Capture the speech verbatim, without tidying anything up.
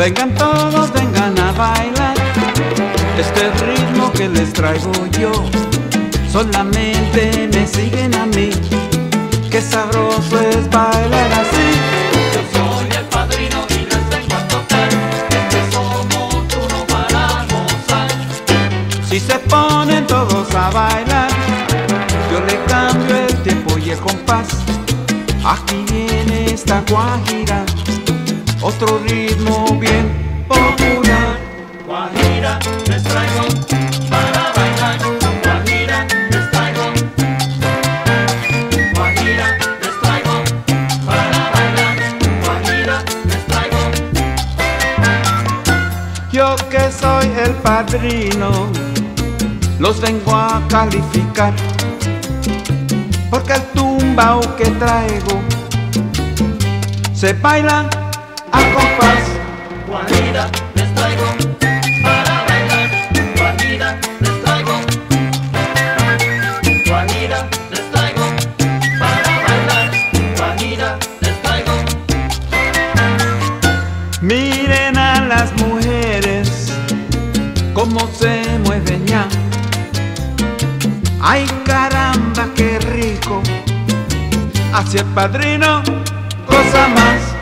Vengan todos, vengan a bailar este ritmo que les traigo yo. Solamente me siguen a mí, qué sabroso es bailar así. Yo soy el padrino y les vengo a tocar este son montuno para gozar. Si se ponen todos a bailar, yo le cambio el tiempo y el compás. Aquí viene esta guajira, otro ritmo bien popular. Guajira les traigo para bailar. Guajira les traigo. Guajira les traigo para bailar. Guajira les traigo. Yo que soy el padrino, los vengo a calificar, porque el tumbao que traigo se baila a compás. Guajira les traigo para bailar. Guajira les traigo. Guajira les traigo para bailar. Guajira les traigo. Miren a las mujeres cómo se mueven ya. Ay caramba, qué rico. Hacia el padrino, cosa más.